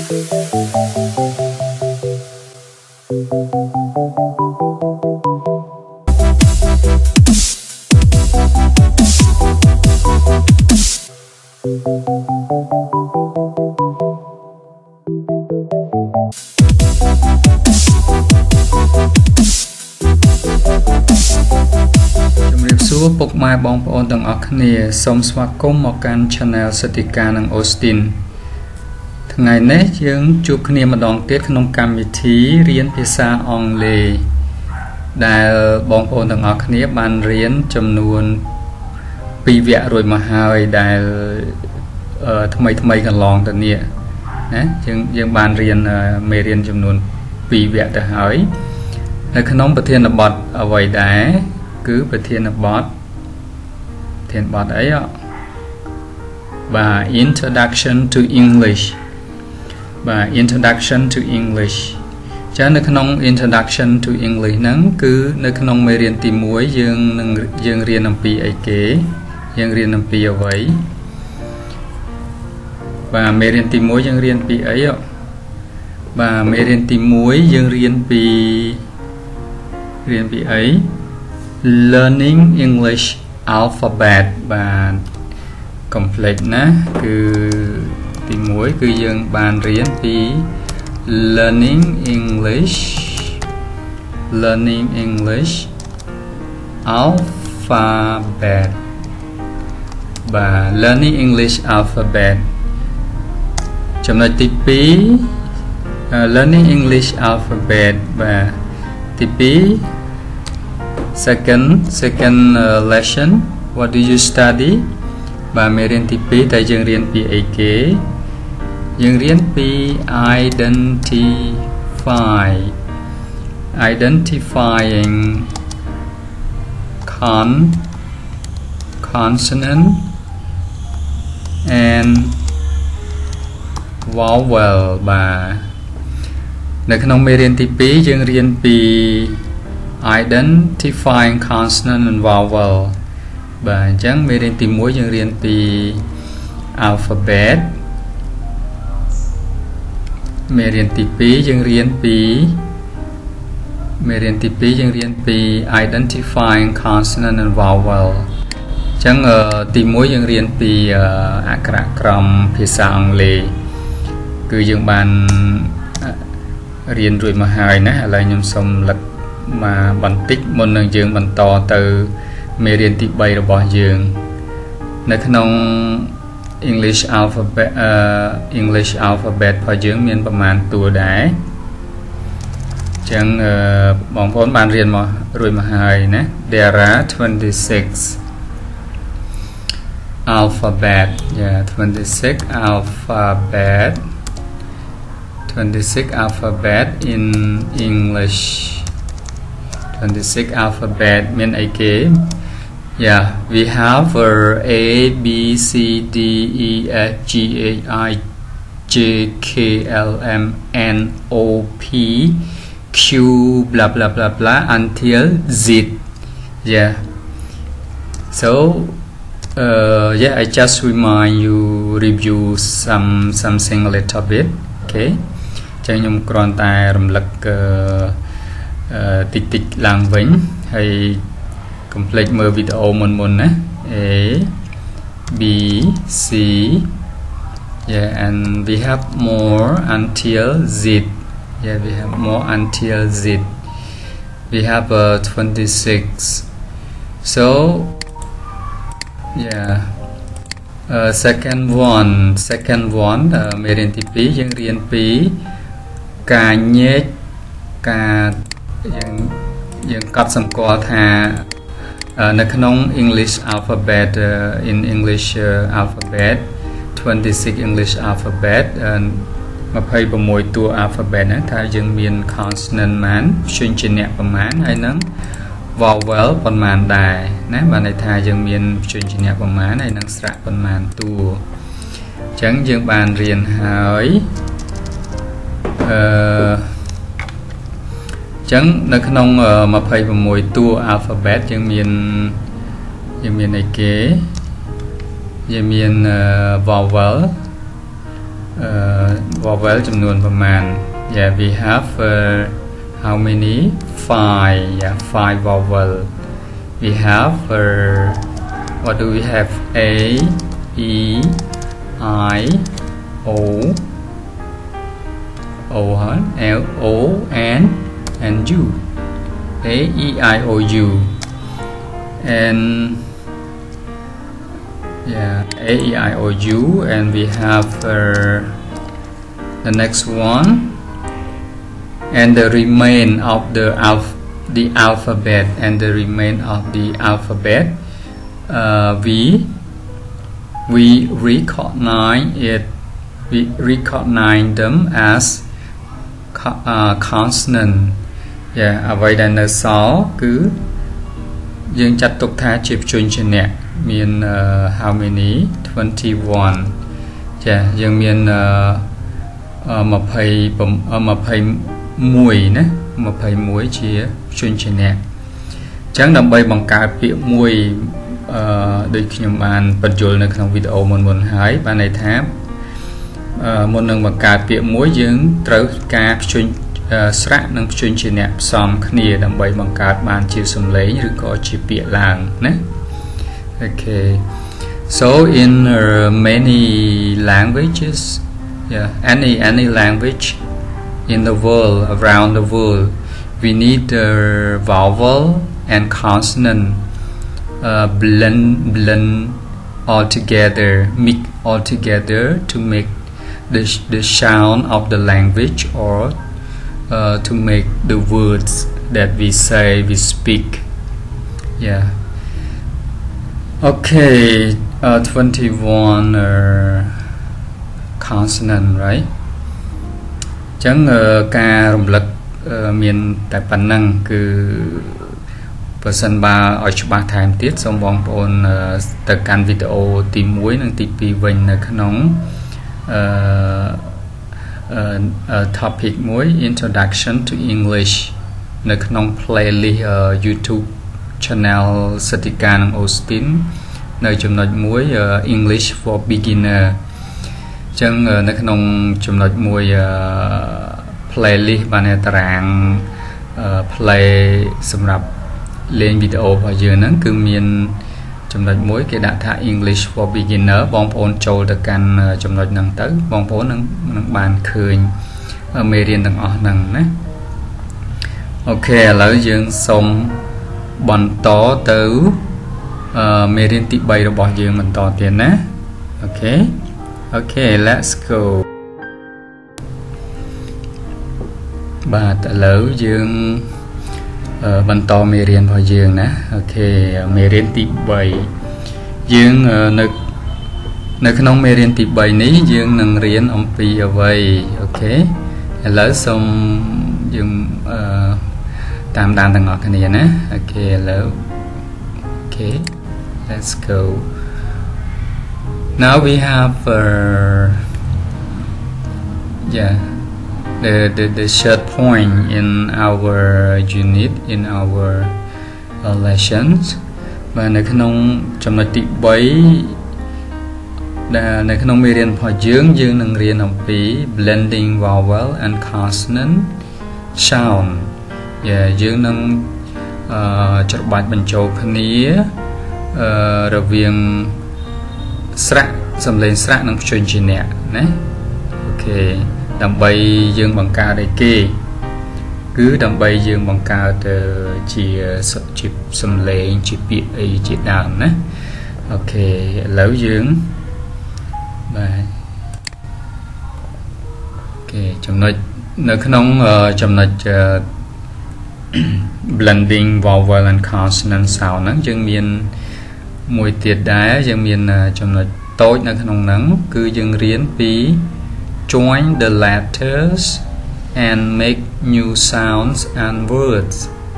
ពុកម៉ែបងប្អូនទាំងអស់គ្នាសូមស្វាគមន៍មកកាន់ Channel សតិកានិង Austin ថ្ងៃនេះយើងជួបគ្នាម្ដងទៀតក្នុងកម្មវិធីរៀនភាសាអង់គ្លេសដែលបងប្អូនទាំងអស់គ្នាបានរៀនចំនួន2វគ្គរួចមកហើយដែលថ្មីកន្លងទៅនេះណាយើងបានរៀនមេរៀនចំនួន2វគ្គទៅហើយនៅក្នុងប្រធានបទអ្វីដែរគឺប្រធានបទអីបាទ Introduction to English បាទ Introduction to English ចានៅក្នុង Introduction to English ហ្នឹងគឺនៅក្នុងមេរៀនទី1យើងរៀនអំពីអីគេយើងរៀនអំពីអ្វីបាទមេរៀនទី1យើងរៀនពីអីបាទមេរៀនទី1យើងរៀនពីអីLearning English Alphabet បាទ complete ណាគឺទី1គឺយើងបានរៀនពី Learning English Alphabet បាទ Learning English Alphabet ចំណុចទី2 Learning English Alphabet បាទទី2second lesson what do you study បាទមេរៀនទី2តែយើងរៀនពីអីគេយើងរៀនពី identifying consonant and vowel បាទនៅក្នុងមេរៀនទី2យើងរៀនពី Identifying consonant and vowel បាទអញ្ចឹងមេរៀនទី1យើងរៀនពី alphabet មេរៀនទី2យើងរៀនពី Identifying consonant and vowel អញ្ចឹងទី1យើងរៀនពីអក្ខរក្រមភាសាអង់គ្លេសគឺយើងបានរៀនរួចមកហើយណាឥឡូវខ្ញុំសូមលឹកមកបន្តិចមុននឹងយើងបន្តទៅមេរៀនទី3របស់យើងនៅក្នុង English alphabet របស់យើងមានប្រមាណតួដែរអញ្ចឹងបងប្អូនបានរៀនមករួចមកហើយណា There are 26 alphabet 26 alphabet in English 26 alphabet mean a game. Yeah, we have A, B, C, D, E, F, G, H, I, J, K, L, M, N, O, P, Q, blah blah blah blah until Z. Yeah. So, I just remind you review something a little bit. Okay. ចឹងខ្ញុំគ្រាន់តែរំលឹកតិចឡើងវិញហើយកុំភ្លេចមើលវីដេអូមុនណា A B C and we have more until Z we have more until Z we have 26 so second one មេរៀនទី2យើងរៀនពីការញែកការយើងកត់សម្គាល់ថានៅក្នុង English alphabet in English alphabet 26 English alphabet 26តួ alphabet ហ្នឹងថាយើងមាន consonant ប៉ុន្មានព្យញ្ជនៈប៉ុន្មានហើយនឹង vowel ប៉ុន្មានដែរណាបានន័យថាយើងមានព្យញ្ជនៈប៉ុន្មានហើយនឹងស្រៈប៉ុន្មានតួអញ្ចឹងយើងបានរៀនហើយចឹងនៅក្នុង26តួ alphabet យើងមានអីគេយើងមានvowel vowel ចំនួនប្រមាណ yeah we have how many 5 yeah 5 vowel we have what do we have a e I o l o and u a e I o u and yeah a e I o u and we have the next one and the remain of the alphabet and the remain of the alphabet we recognize them as consonant yeah អ្វីដែលនៅសល់គឺយើងចាត់ទុកថាជាព្យញ្ជនៈមាន how many 21ចាយើងមាន21ណា21ជាព្យញ្ជនៈអញ្ចឹងដើម្បីបង្កើតពាក្យមួយដូចខ្ញុំបានបញ្យល់នៅក្នុងវីដេអូមុនហើយបានន័យថាមុននឹងបង្កើតពាក្យមួយយើងត្រូវការព្យញ្ជនស្រៈនិងព្យញ្ជនៈផ្សំគ្នាដើម្បីបង្កើតបានជាសំឡេងឬក៏ជាពាក្យឡើងណា okay so in many languages yeah any language in the world around the world we need the vowel and consonant blend all together mix all together to make the sound of the language or to make the words that we say we speak yeah okay 21 consonant right អញ្ចឹងការរំលឹកមានតែប៉ុណ្ណឹងគឺបើសិនបើឲ្យច្បាស់ថែមទៀតសូមបងប្អូនទៅកាន់វីដេអូទី1និងទី2វិញនៅក្នុងtopic មួយ introduction to English នៅក្នុង playlist YouTube channel សតិកានិង Austin នៅចំណុចមួយ English for beginner អញ្ចឹងនៅក្នុងចំណុចមួយ playlist បានតារាង play សម្រាប់លេងវីដេអូរបស់យើងហ្នឹងគឺមានចំណុចមួយគេដាក់ថា English for beginner បងប្អូនចូលទៅកាន់ចំណុចហ្នឹងទៅបងប្អូននឹងបានឃើញមេរៀនទាំងអស់ហ្នឹងណាអូខេឥឡូវយើងសូមបន្តទៅមេរៀនទី3របស់យើងបន្តទៀតណាអូខេ let's go បាទឥឡូវយើងបន្តមេរៀនរបស់យើងណាអូខេមេរៀនទី3យើងនៅក្នុងមេរៀនទី3នេះយើងនឹងរៀនអំពីអ្វីអូខេឥឡូវសូមយើងតាមដានទាំងអស់គ្នាណាអូខេឥឡូវអូខេ let's go now we have yeah the short point in our unit in our lessons បាទនៅក្នុងចំណុចទី3ដែលនៅក្នុងមេរៀនរបស់យើងនឹងរៀនអំពី blending vowel and consonant sound យើងនឹងច្របាច់បញ្ចូលគ្នារវាងស្រៈសំឡេងស្រៈនិងព្យញ្ជនៈណាអូខេដើម្បីយើងបង្កើតឲ្យគេគឺដើម្បីយើងបង្កើតជាសំឡេងជាពាក្យអីជាដើមណាអូខេឥឡូវយើងបាទអូខេចំណុចនៅក្នុងចំណុច blending vowel and consonant sound ហ្នឹងយើងមានមួយទៀតដែរយើងមានចំណុចតូចនៅក្នុងហ្នឹងគឺយើងរៀនពី join the letters and make new sounds and words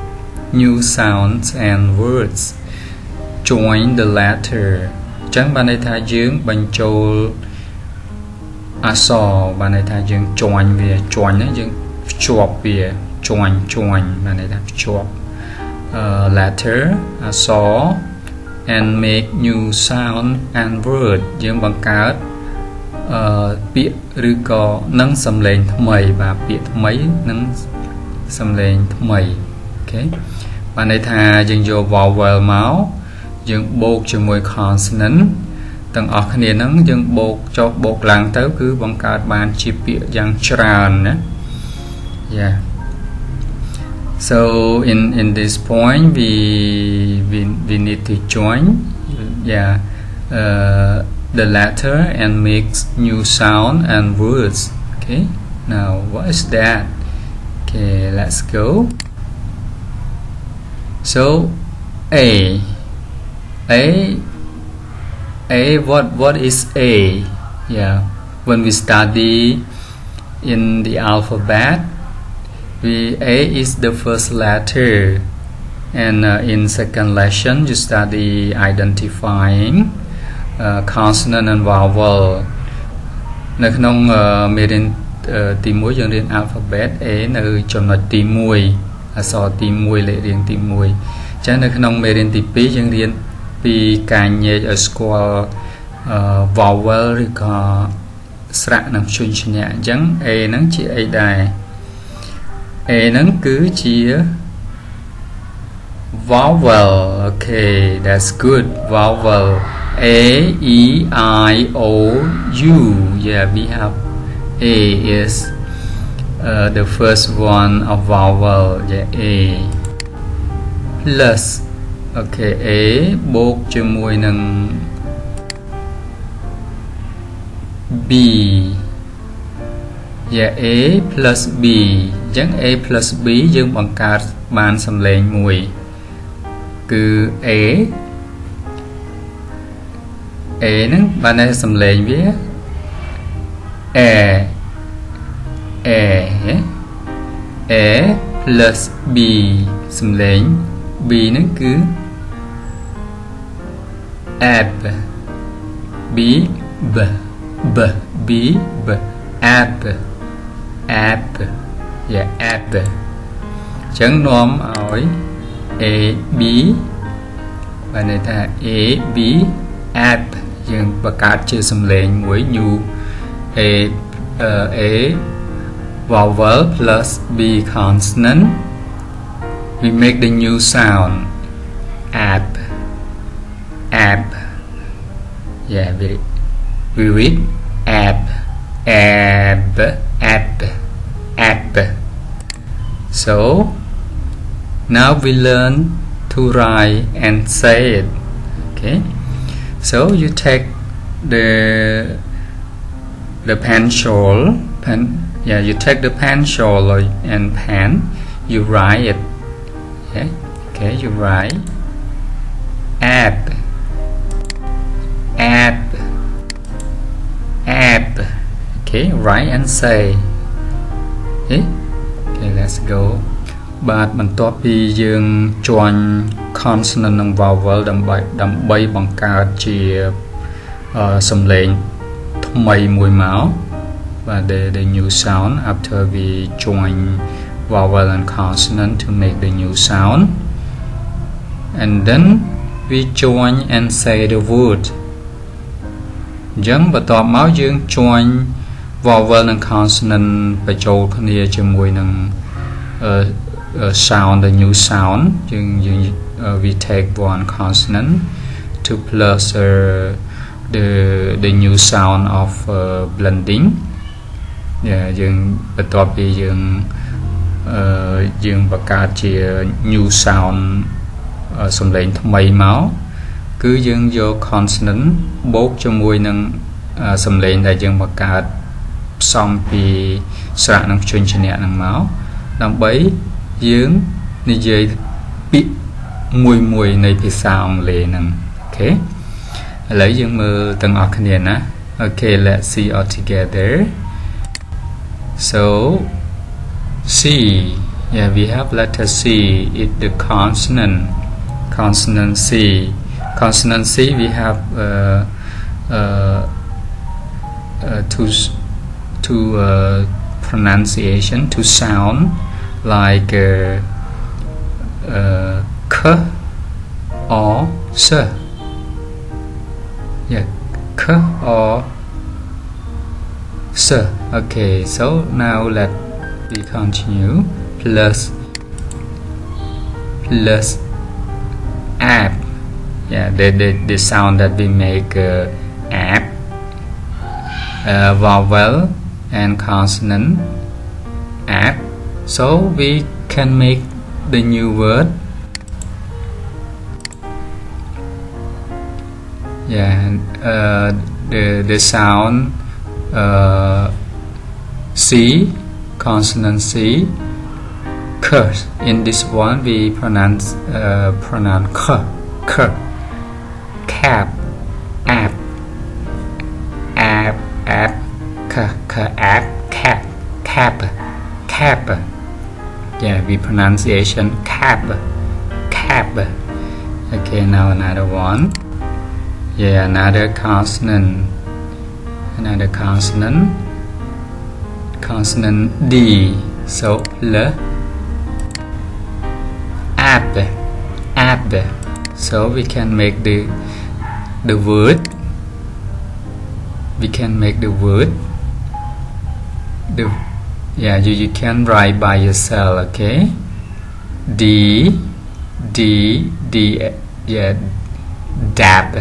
join the letter ចឹងបានន័យថាយើងបញ្ចូលអក្សរបានន័យថាយើង join វា join ហ្នឹងយើងភ្ជាប់វា join បានន័យថាភ្ជាប់ letter អក្សរ and make new sound and word យើងបង្កើតពាក្យឬក៏នឹងសំឡេងថ្មីបាទពាក្យថ្មីនិងសំឡេងថ្មីអូខេបានន័យថាយើងយក vowel មកយើងបូកជាមួយ consonant ទាំងអស់គ្នាហ្នឹងយើងបូកចុះបូកឡើងទៅគឺបង្កើតបានជាពាក្យយ៉ាងច្រើនណា yeah so in this point we need to join yeah the letter and makes new sound and words okay now what is that okay let's go so what is a yeah when we study in the alphabet a is the first letter and in second lesson you study identifying consonant and vowel នៅក្នុងមេរៀនទី1យើងរៀន alphabet a នៅចំណុចទី1អក្សរទី1លេខរៀងទី1អញ្ចឹងនៅក្នុងមេរៀនទី2យើងរៀនពីការញែកឲ្យស្គាល់ vowel ឬក៏ស្រៈនិងព្យញ្ជនៈអញ្ចឹង a ហ្នឹងជាអីដែរ a ហ្នឹងគឺជា vowel okay that's good vowel a e I o u yeah we have a is the first one of vowel yeah a plus okay a បូកជាមួយនឹង b yeah a plus b អញ្ចឹង a plus b យើងបង្កើតបានសំឡេងមួយគឺ a ហ្នឹងបានតែសំឡេងវា a plus b សំឡេង b ហ្នឹងគឺ ab b b b b b ab yeah ab អញ្ចឹងនាំឲ្យ a b បានន័យថា a b ab យើងបង្កើតជាសំឡេងមួយ new a vowel plus b consonant we make the new sound ab yeah we read ab so now we learn to write and say it okay so you take the pencil yeah you take the pencil and pen you write it okay you write ab okay write and say okay let's go បាទបន្ទាប់ពីយើងជាន់ consonant និង vowel ដើម្បីបង្កើតជាសំឡេងថ្មីមួយមកបាទ the new sound after we join vowel and consonant to make the new sound and then we join and say the word អញ្ចឹងបន្ទាប់មកយើង join vowel និង consonant បញ្ចូលគ្នាជាមួយនឹងsound the new sound we take one consonant to plus the new sound of blending yeah យើងបន្ទាប់ពីយើងបង្កើតជា new sound សំឡេងថ្មីមកគឺយើងយក consonant បូកជាមួយនឹងសំឡេងដែលយើងបង្កើតផ្សំពីស្រៈនិងព្យញ្ជនៈហ្នឹងមកដើម្បីយើងនិយាយពាក្យមួយនៃភាសាអង់គ្លេសហ្នឹងអូខេឥឡូវយើងមើលទាំងអស់គ្នាណា okay let's see all together so C yeah we have letter C it the consonant C we have two pronunciation to sound like k or s yeah k or sir. Okay, so now let we continue. Plus app. Yeah, the sound that we make app, vowel and consonant app. So we can make the new word. Yeah, the sound C, consonant C, curse. In this one we pronounce k, cap, app, cap. Yeah, we pronunciation cap. Okay, now another one. Yeah, another consonant D. So L, ab. So we can make the word. Yeah, you can write by yourself. Okay, D. Yeah, dab.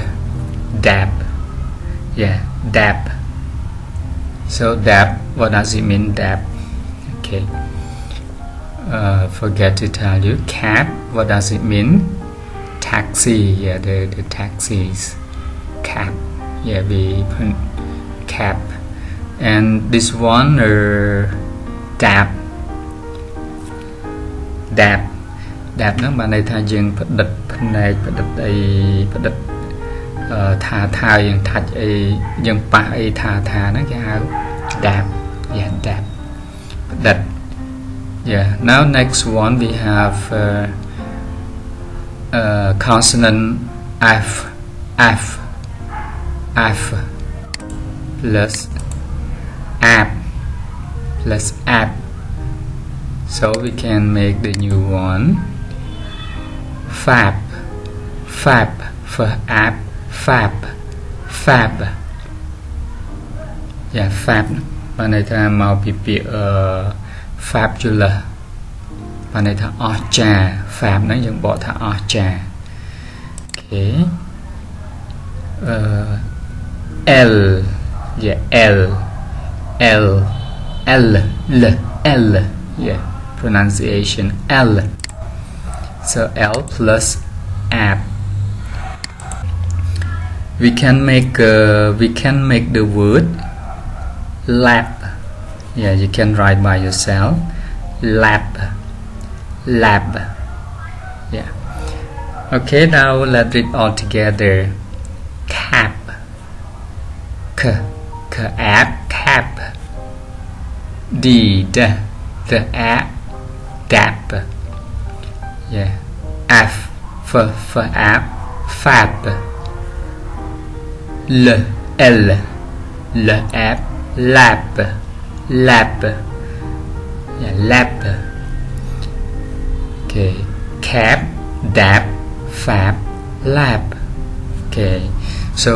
Yeah, dab. So dab, what does it mean, dab? Okay, forget to tell you. Cab, what does it mean? Taxi. Yeah, the taxis. Cab. Yeah, we put cab. And this one, dab. Nó mà này thay dừng phát địch này thà dừng thạch dừng pa thà nó cái áo dab. Yeah, dab. That. Yeah. Now next one we have consonant F plus app. So we can make the new one. Fab for app. Fab. Yeah, fab. Bạn này ta màu bị fabulous. Bạn này ta orcha. Fab nó dùng bỏ ta orcha. Okay. L. Yeah, L. Yeah, pronunciation L. So L plus app. We can make the word lap. Yeah, you can write by yourself. Lap. Yeah. Okay, now let's read all together. Cap. App. Cap. The app. Dap. Yeah. F for app. Fab. L app. Lap. Yeah, lap. Okay. Cap, dap, fab, lap. Okay. So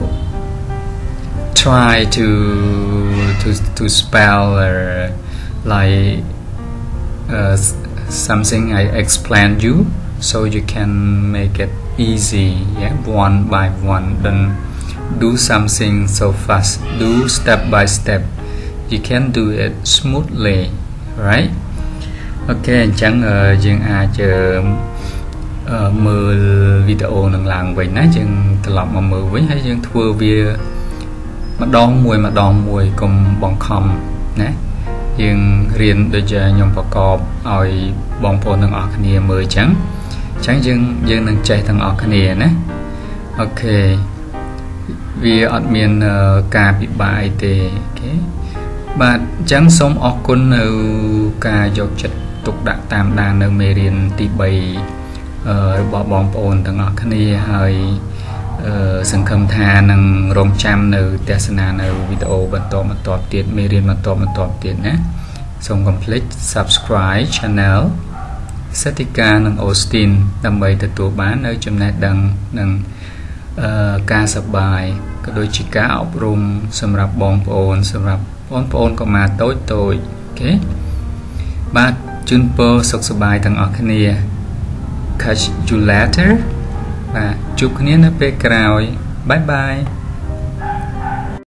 try to spell like something I explained you, so you can make it easy. Yeah, one by one. Then do something so fast. Do step by step. You can do it smoothly, right? Okay, chẳng dừng chờ mưa video nâng làng vậy nãy chừng từ lọc mà mưa với hay chừng thua về mà đòn mùi cùng bọn khom nè dừng riêng để cho nhóm bà cọp ỏi bọn phổ nâng ọc nìa mưa chẳng dừng nâng chạy thằng ọc nìa nè. Ok, vì admin ca bị bài tê bạn chẳng sống ọc con ca dọc chất tục đã tam đàn nơi mê riêng tí bày bỏ bóng ổn thằng ọc nìa hơi sân khâm tha nâng rộng trăm nơi tè sân nơi video bật tọp tiết mê riêng bật tọp tiết nè. Xong complete subscribe channel Satika nâng Austin đâm bày từ tù bán nơi chấm nét đăng ca sập bài có đôi chỉ cá ọc rung xâm rạp bóng ổn xâm rạp បងប្អូនក៏មកតូចអូខេបាទជូនពរសុខសប្បាយទាំងអស់គ្នា catch you later បាទជួបគ្នានៅពេលក្រោយ bye bye